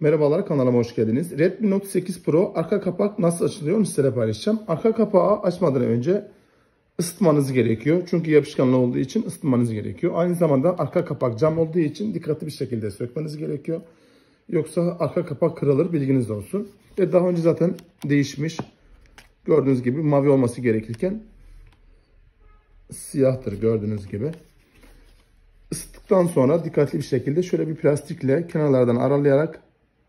Merhabalar, kanalıma hoş geldiniz. Redmi Note 8 Pro arka kapak nasıl açılıyor onu size paylaşacağım. Arka kapağı açmadan önce ısıtmanız gerekiyor. Çünkü yapışkanlı olduğu için ısıtmanız gerekiyor. Aynı zamanda arka kapak cam olduğu için dikkatli bir şekilde sökmeniz gerekiyor. Yoksa arka kapak kırılır, bilginiz olsun. Ve daha önce zaten değişmiş. Gördüğünüz gibi mavi olması gerekirken siyahtır gördüğünüz gibi. Isıttıktan sonra dikkatli bir şekilde şöyle bir plastikle kenarlardan aralayarak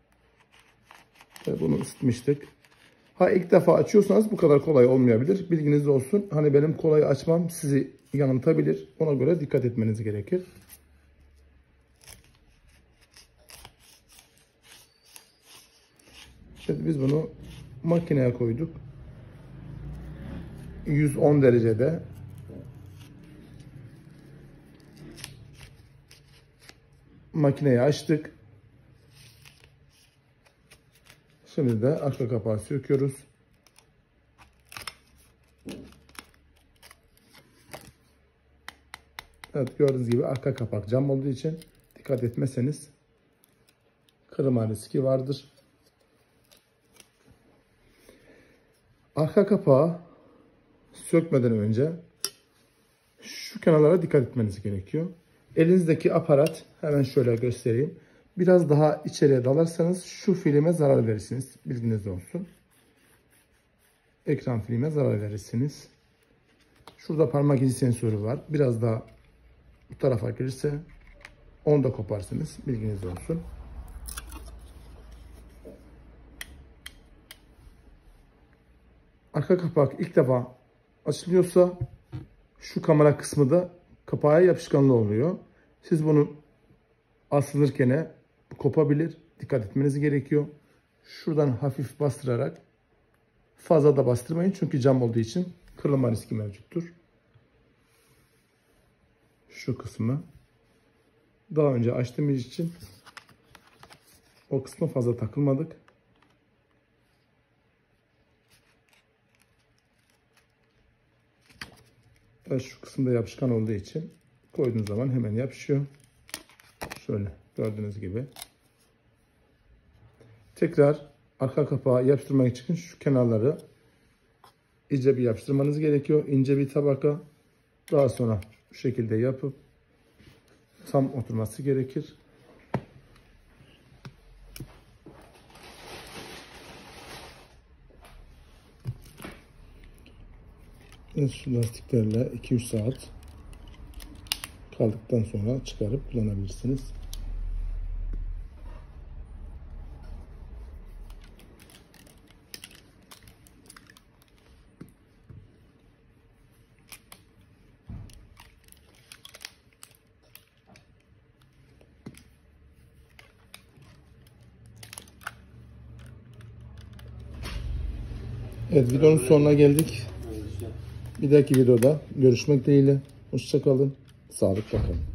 bunu ısıtmıştık. İlk defa açıyorsanız bu kadar kolay olmayabilir. Bilginiz olsun. Hani benim kolay açmam sizi yanıltabilir. Ona göre dikkat etmeniz gerekir. Şimdi biz bunu makineye koyduk. 110 derecede. Makineyi açtık. Şimdi de arka kapağı söküyoruz. Evet, gördüğünüz gibi arka kapak cam olduğu için dikkat etmezseniz kırılma riski vardır. Arka kapağı sökmeden önce şu kenarlara dikkat etmeniz gerekiyor. Elinizdeki aparat, hemen şöyle göstereyim. Biraz daha içeriye dalarsanız şu filme zarar verirsiniz. Bilginiz olsun. Ekran filmine zarar verirsiniz. Şurada parmak izi sensörü var. Biraz daha bu tarafa gelirse onu da koparsınız. Bilginiz olsun. Arka kapak ilk defa açılıyorsa şu kamera kısmı da kapağa yapışkanlı oluyor. Siz bunu asılırken kopabilir. Dikkat etmeniz gerekiyor. Şuradan hafif bastırarak, fazla da bastırmayın çünkü cam olduğu için kırılma riski mevcuttur. Şu kısmı daha önce açtığımız için o kısma fazla takılmadık. Evet, şu kısımda yapışkan olduğu için koyduğunuz zaman hemen yapışıyor. Şöyle gördüğünüz gibi. Tekrar arka kapağı yapıştırmak için şu kenarları iyice bir yapıştırmanız gerekiyor. İnce bir tabaka. Daha sonra bu şekilde yapıp tam oturması gerekir. Evet, şu lastiklerle 2-3 saat kaldıktan sonra çıkarıp kullanabilirsiniz. Evet, videonun sonuna geldik. Bir dahaki videoda görüşmek dileğiyle. Hoşça kalın. Sağlıkla kalın.